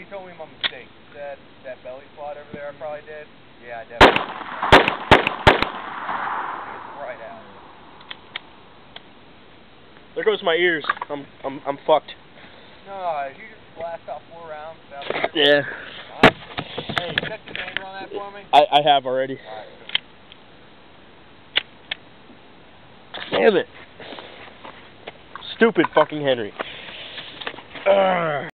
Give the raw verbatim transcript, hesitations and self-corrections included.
told me my mistake. He said that belly slot over there I probably did. Yeah, I definitely. It's right out. There goes my ears. I'm I'm I'm fucked. No, you just blast out four rounds out of here. Yeah. Nice. Hey, check the chamber on that for me. I I have already. All right, cool. Damn it. Stupid fucking Henry. Ugh.